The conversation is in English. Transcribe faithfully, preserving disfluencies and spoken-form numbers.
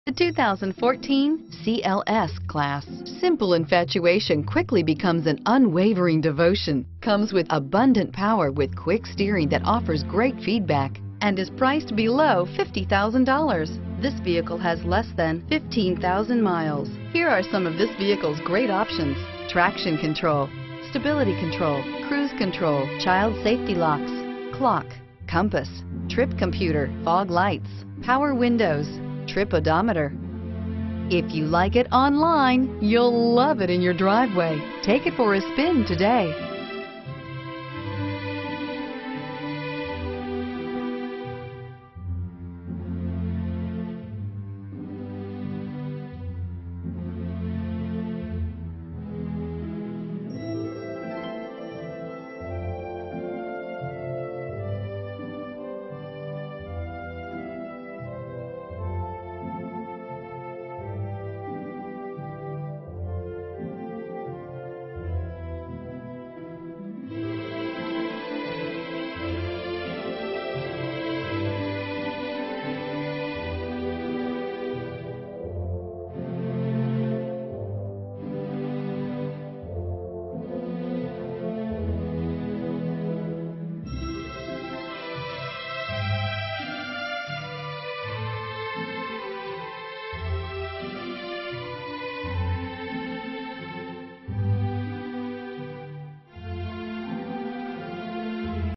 The two thousand fourteen C L S Class. Simple infatuation quickly becomes an unwavering devotion. Comes with abundant power with quick steering that offers great feedback and is priced below fifty thousand dollars. This vehicle has less than fifteen thousand miles. Here are some of this vehicle's great options: traction control, stability control, cruise control, child safety locks, clock, compass, trip computer, fog lights, power windows, trip odometer. If you like it online, you'll love it in your driveway. Take it for a spin today.